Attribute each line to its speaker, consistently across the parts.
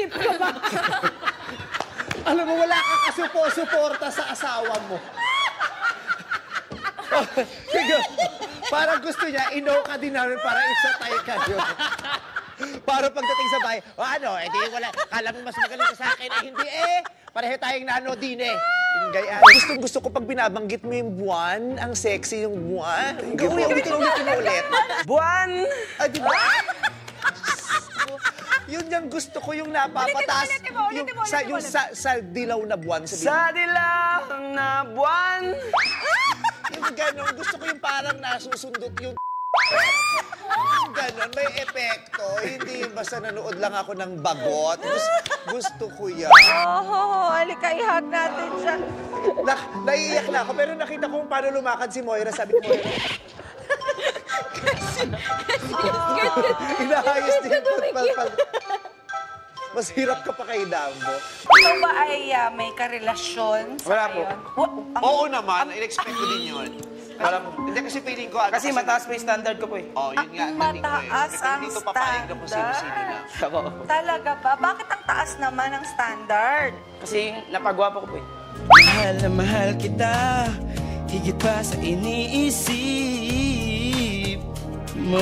Speaker 1: Trip ka ba?
Speaker 2: Alam mo, wala kang kasuporta sa asawa mo. Sige, parang gusto niya, ino ka din namin para isatay kayo. Para pagdating sa bahay, di wala, kala mo mas magaling ka sa akin, hindi pareho tayong nano din Yung gaya. Gusto ko pag binabanggit mo yung buwan, ang sexy yung buwan. Ulitin mo ulit.
Speaker 1: Buwan!
Speaker 2: Ay, di ba? Yun yung gusto ko yung napapataas.
Speaker 3: Ulitin mo.
Speaker 2: Sa dilaw na buwan.
Speaker 1: Sa dilaw na buwan!
Speaker 2: Yung gano'n, gusto ko yung parang nasusundot yung yung gano'n, may epekto. Hindi yung basta nanood lang ako ng bagot. Gusto ko yan.
Speaker 3: Halika, ihag natin siya.
Speaker 2: Naiiyak na ako, pero nakita ko kung paano lumakad si Moira. Sabi ko, Moira, inahayos din yung football. Mas hirap ka pa kay Dambo.
Speaker 3: Ikaw ba ay may karelasyon sa
Speaker 1: Wala po.
Speaker 2: Oo naman, in-expect ko din yun. Hindi kasi feeling ko...
Speaker 1: Kasi mataas po yung standard ko po eh.
Speaker 2: Yun nga,
Speaker 3: mataas ang
Speaker 2: dito papayag na po sino-sino na.
Speaker 3: Talaga ba? Bakit ang taas naman ang standard?
Speaker 1: Kasi napagwapo ko po eh.
Speaker 4: Mahal na mahal kita, higit pa sa iniisip mo.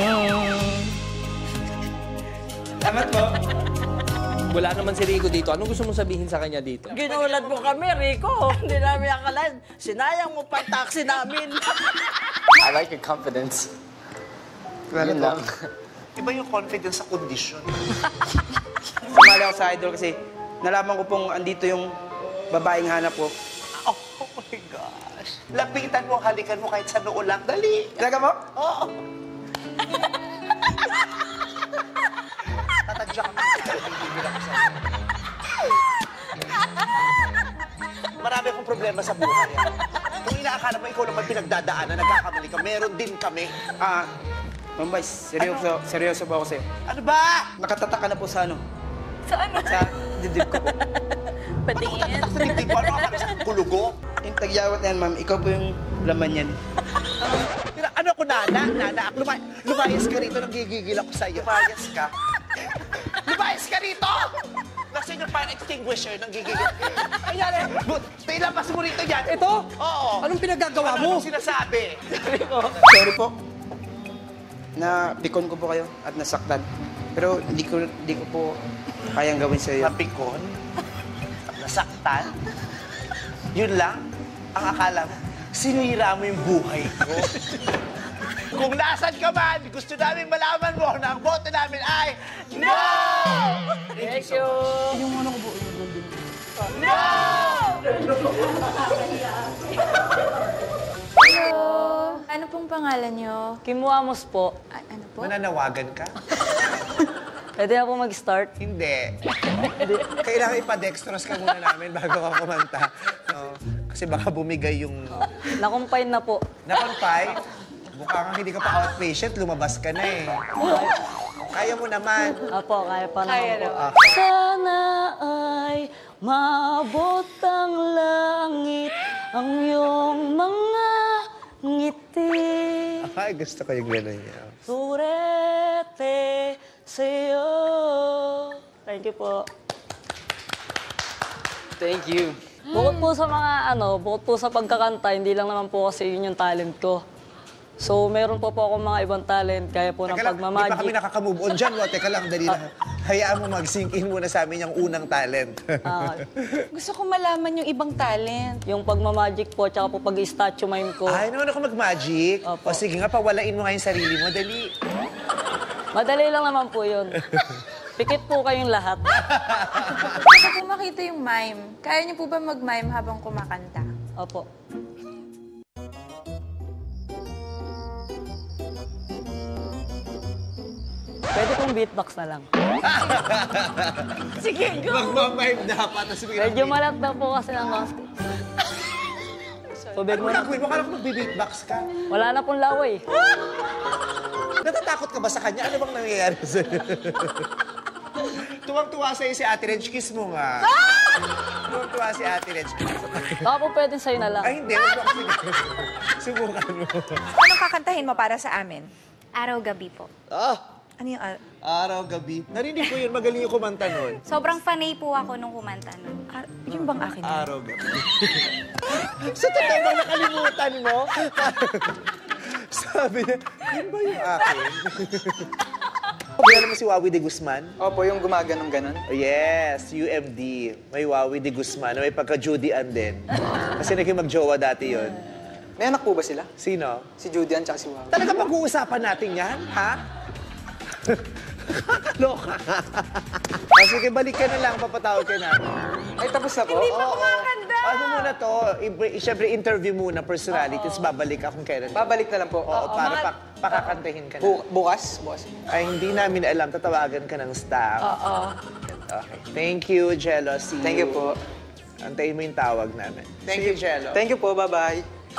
Speaker 4: Salamat po.
Speaker 5: Wala naman si Rico dito. Anong gusto mong sabihin sa kanya dito?
Speaker 6: Ginulat mo kami, Rico. Hindi namin akalain. Sinayang mo pang taxi namin.
Speaker 7: I like your confidence. Yun lang.
Speaker 2: Iba yung confidence sa kondisyon.
Speaker 1: Sumali ako sa Idol kasi nalaman ko pong andito yung babaeng hanap ko.
Speaker 2: Oh my gosh. Lapitan mo, halikan mo kahit sa noo lang. Dali.
Speaker 1: Talaga po?
Speaker 2: Oo. Tatadya ka Marami akong problema sa buhay. Kung inaakala mo ikaw naman pinagdadaanan, nagkakamali ka, meron din kami.
Speaker 1: Ma'am Vice, seryoso po ako sa'yo.
Speaker 2: Ano ba?
Speaker 1: Nakatatak ka na po sa ano?
Speaker 3: Sa ano?
Speaker 1: Sa dibdib ko po.
Speaker 3: Patingin.
Speaker 2: Sa dibdib ko, ano ka sa kulugo?
Speaker 1: Yung tagyawat na yan, ma'am, ikaw po yung laman yan.
Speaker 2: Ano ako, Nana? Lumayas ka rito, nanggigigil ako sa'yo. Lumayas ka? Lumayas ka rito! Nasaan yung fire extinguisher, nanggigigil. Ayan, ilabas mo rito yan.
Speaker 5: Ito?
Speaker 2: Oo.
Speaker 5: Anong pinagagawa mo?
Speaker 2: Anong sinasabi?
Speaker 1: Sorry po. Napikon ko po kayo at nasaktan. Pero hindi ko po kayang gawin sa iyo.
Speaker 2: Napikon? Nasaktan? Yun lang? Ang akala mo, sinira mo yung buhay ko. Kung nasan ka man, gusto namin malaman mo na ang boto namin ay no!
Speaker 6: Thank you.
Speaker 1: Yung ano ko po, yung golden.
Speaker 2: No!
Speaker 8: Hello! Ano pong pangalan nyo?
Speaker 6: Kimuamos po.
Speaker 8: Ano po?
Speaker 2: Mananawagan ka?
Speaker 6: Pwede na po mag-start?
Speaker 2: Hindi. Kailangan ipa-dextrose ka muna namin bago ka kumanta. No? Kasi baka bumigay yung...
Speaker 6: Nakumpine na po.
Speaker 2: Nakonfine? Mukhang hindi ka pa outpatient, lumabas ka na eh. Kaya mo naman.
Speaker 6: Apo, kaya pa naman po.
Speaker 9: Sana ay maabot ang langit ang iyong mga ngiti.
Speaker 2: Ay, gusto ko yung gano'n niya.
Speaker 9: Surete sa'yo.
Speaker 6: Thank you po.
Speaker 7: Thank you.
Speaker 6: Bukod po sa mga bukod po sa pagkakanta, hindi lang naman po kasi yun yung talent ko. So, meron po ako mga ibang talent, kaya po ng pagmamagic.
Speaker 2: Hindi pa kami nakaka-move on dyan. Teka lang, dali lang. Hayaan mo mag-sink in muna sa amin yung unang talent.
Speaker 3: Gusto ko malaman yung ibang talent.
Speaker 6: Yung pagmamagic po, tsaka po pag-statue mime ko.
Speaker 2: Ay, naman ako mag-magic.
Speaker 6: Opo.
Speaker 2: O sige nga, pawalain mo nga yung sarili mo. Dali.
Speaker 6: Madali lang naman po yun. Pikit po kayong lahat.
Speaker 8: Gusto po makita yung mime. Kaya niyo po ba mag-mime habang kumakanta?
Speaker 6: Opo. Pwede pong beatbox na lang.
Speaker 3: Sige, go!
Speaker 2: Magmamime dapat.
Speaker 6: Medyo malat na po kasi ng mask. Tubig
Speaker 2: Ano
Speaker 6: mo na.
Speaker 2: gagawin mo? Kala ko magbe-beatbox ka.
Speaker 6: Wala na pong laway.
Speaker 2: Natatakot ka ba sa kanya? Ano bang nangyayari sa'yo? Tuwang-tuwa sa'yo si Ate Reg. Kiss mo nga. Tuwang-tuwa si Ate Reg.
Speaker 6: Baka po pwedeng sa'yo na lang.
Speaker 2: Ay, hindi. Huwag mo kasi subukan mo.
Speaker 3: Anong kakantahin mo para sa amin?
Speaker 8: Araw-gabi po.
Speaker 3: Ano yung
Speaker 2: Araw, gabi. Narinig ko yun, magaling yung kumanta nun.
Speaker 10: Sobrang fanay po ako nung kumanta nun.
Speaker 3: Yun bang akin?
Speaker 2: Araw, gabi. Sa totoo bang nakalimutan mo? Sabi niya, yun ba yung akin? Alam mo si Wawi de Guzman?
Speaker 1: Opo, yung gumaganong ganon.
Speaker 2: Yes, UMD. May Wawi de Guzman na may pagka-Judy-an din. Kasi naging mag-jowa dati yun.
Speaker 1: May anak po ba sila?
Speaker 2: Sino?
Speaker 1: Si Judy at si Wawi.
Speaker 2: Talaga pag-uusapan natin yan, ha? Kakaloka ka. Sige, balik ka na lang, papatawag ka na.
Speaker 1: Ay, tapos na po?
Speaker 3: Hindi pa kumakanda!
Speaker 2: Ano muna to? Siyempre, interview muna, personality, tapos babalik akong kailan.
Speaker 1: Babalik na lang po.
Speaker 2: Oo, para pakakantahin ka na.
Speaker 1: Bukas? Bukas.
Speaker 2: Ay, hindi namin alam. Tatawagan ka ng staff.
Speaker 8: Oo.
Speaker 2: Okay. Thank you, Jello. See you.
Speaker 1: Thank you po.
Speaker 2: Antayin mo yung tawag namin. Thank you, Jello.
Speaker 1: Thank you po, bye-bye.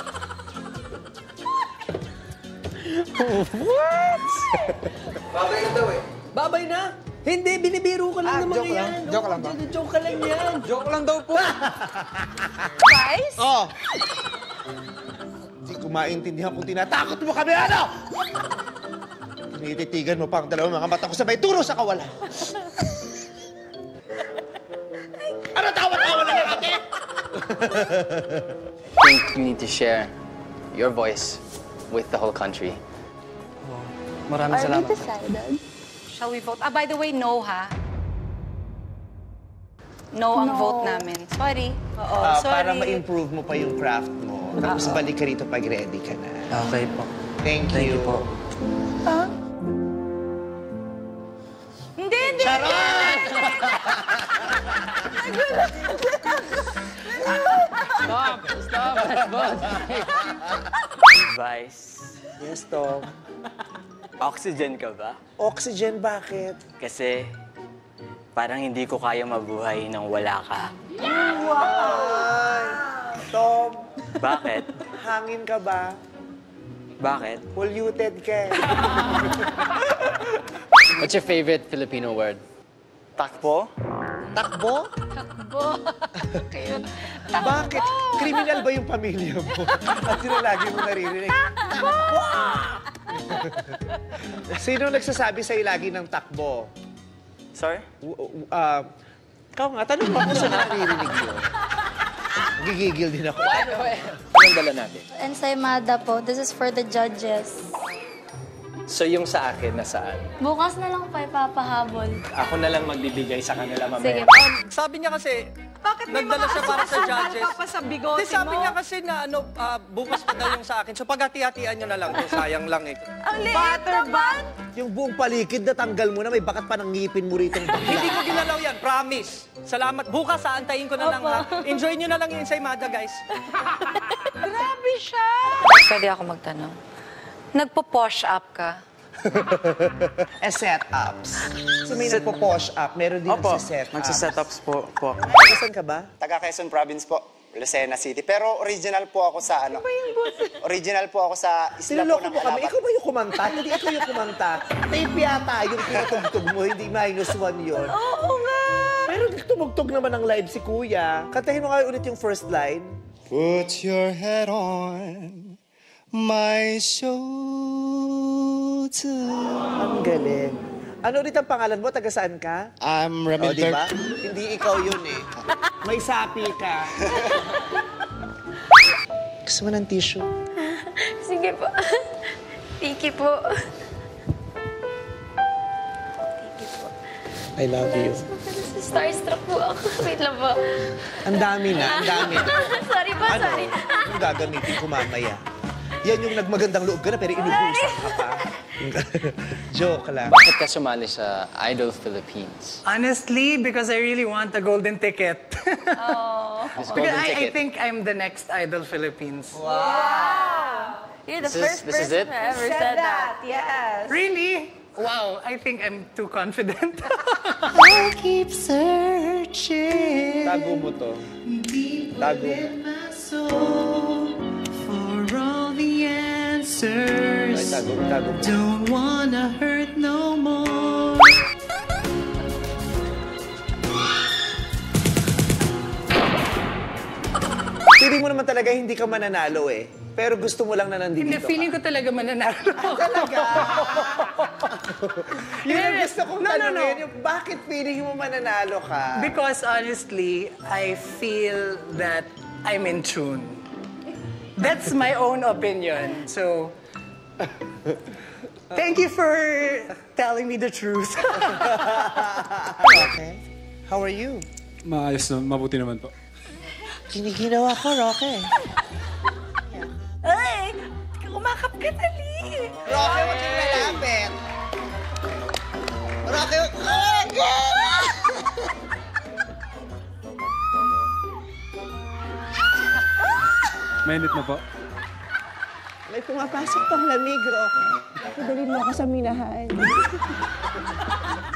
Speaker 2: What?
Speaker 1: Babay na daw eh.
Speaker 5: Babay na! Hindi, binibiro ka lang naman
Speaker 1: joke lang?
Speaker 5: yan.
Speaker 1: Joke lang ba?
Speaker 5: Joke ka lang yan.
Speaker 1: Joke lang daw po.
Speaker 3: Guys?
Speaker 2: Oh! Hindi ko maintindihan kung tinatakot mo kami, ano? Tinititigan mo pa ang dalawang mga mata ko sabay turo sa kawalan. Ano tawa-tawa na lang natin?
Speaker 7: I think you need to share your voice with the whole country.
Speaker 1: Maraming salamat.
Speaker 10: decided?
Speaker 3: Shall we vote? By the way, no ha? No ang vote namin. Sorry. Oo, sorry.
Speaker 2: Para ma-improve mo pa yung craft mo. Tapos balik ka rito pag ready ka na.
Speaker 1: Okay po.
Speaker 2: Thank you.
Speaker 1: Thank you po.
Speaker 3: Hindi.
Speaker 2: Charot!
Speaker 7: Stop! Advice.
Speaker 2: Yes, Tom.
Speaker 7: Oxygen ka ba?
Speaker 2: Oxygen, bakit?
Speaker 7: Kasi parang hindi ko kaya mabuhay nang wala ka.
Speaker 2: Ay, Tom,
Speaker 7: Bakit?
Speaker 2: hangin ka ba?
Speaker 7: Bakit?
Speaker 2: Polluted ka.
Speaker 7: What's your favorite Filipino word? Takbo?
Speaker 2: Takbo? Bakit? Kriminal ba yung pamilya mo? At sila lagi mo naririnig. Takbo! Sino nagsasabi sa'yo lagi ng takbo?
Speaker 7: Sorry?
Speaker 2: Ikaw nga, tanong mo kung saan naririnig mo. Gigigil din ako.
Speaker 5: Anong dala natin?
Speaker 10: Ensaymada po. This is for the judges.
Speaker 5: So yung sa akin, nasaan?
Speaker 10: Bukas na lang pa ipapahabol.
Speaker 5: Ako na lang magbibigay sa kanila mamaya.
Speaker 10: Sige po.
Speaker 5: Sabi niya kasi,
Speaker 3: Bakit may
Speaker 5: nagdala siya para sa judges.
Speaker 3: pa sa bigote
Speaker 5: Hindi, sabi niya kasi na bukas pa daw yung sa akin. So paghati-hatian nyo na lang. Sayang lang eh.
Speaker 3: Ang butter bun?
Speaker 2: Yung buong palikid na tanggal mo na, may bakat pa ng ngipin mo rito.
Speaker 5: Hindi ko ginalaw yan, promise. Salamat. Bukas, aantayin ko na lang ha. Enjoy nyo na lang yung ensaymada, guys.
Speaker 3: Grabe siya. Pwede ako magtanong. Nagpo-posh up ka?
Speaker 2: Set-ups. So may nagpo-posh up, meron din nagsiset-ups.
Speaker 1: Magsa-setups po.
Speaker 2: Saan ka ba?
Speaker 11: Taga Quezon Province po, Lucena City. Pero original po ako sa ano? Original po ako sa isla po
Speaker 2: Siniloko
Speaker 11: ng
Speaker 2: mo kami.
Speaker 11: Alabat.
Speaker 2: Ikaw ba yung kumanta? Hindi ikaw yung kumanta. Tape yata yung pinatugtog mo, hindi -1 yun.
Speaker 3: Oo nga.
Speaker 2: Pero tumugtog naman ng live si Kuya. Kantahin mo nga ulit yung first line.
Speaker 4: Put your head on my shoulder.
Speaker 2: Ang galing. Ano ulit ang pangalan mo? Taga saan ka?
Speaker 4: I'm
Speaker 2: O,
Speaker 4: Remington.
Speaker 2: diba? Hindi ikaw yun eh. May sapi ka. Gusto mo ng tissue?
Speaker 10: Sige po. Tiki po. Tiki po.
Speaker 2: I love you.
Speaker 10: Starstruck po ako. Wait lang po.
Speaker 2: Ang dami na, ang dami na.
Speaker 10: Sorry po,
Speaker 2: Ano?
Speaker 10: sorry.
Speaker 2: Yung gagamitin ko mamaya. Yan yung nagmagandang loob ka na pero inubusan ka pa. Joke lang.
Speaker 7: Bakit ka sumali sa Idol Philippines?
Speaker 12: Honestly, because I really want a golden ticket.
Speaker 7: This
Speaker 12: Because
Speaker 7: golden
Speaker 12: I
Speaker 7: ticket.
Speaker 12: think I'm the next Idol Philippines.
Speaker 10: You're the
Speaker 7: This is-
Speaker 10: first
Speaker 7: this is
Speaker 10: person
Speaker 7: it?
Speaker 10: who ever said that.
Speaker 3: Yes.
Speaker 12: Really? Wow, I think I'm too confident.
Speaker 4: I'll keep searching
Speaker 2: Tago mo to. Tago mo.
Speaker 4: for all the answers.
Speaker 2: Ay, tago mo.
Speaker 4: Don't wanna hurt no more.
Speaker 2: Feeling mo naman talaga hindi ka mananalo eh. Pero gusto mo lang na nandito
Speaker 12: Hindi, feeling ko talaga mananalo.
Speaker 2: Talaga? Yun ang gusto kong
Speaker 12: No.
Speaker 2: tanongin. Yung bakit feeling mo mananalo ka?
Speaker 12: Because honestly, I feel that I'm in tune. That's my own opinion. So, thank you for telling me the truth.
Speaker 2: Okay. How are you?
Speaker 13: Maayos na, mabuti naman po.
Speaker 2: Kiniginawa ko, Roque.
Speaker 3: Ay! Kumakap ka dali!
Speaker 2: Roque, huwag kang lalapit. Roque,
Speaker 13: Mainit na po.
Speaker 9: May pumapasok pang lamig, Roque. Padali mo ako sa minahan.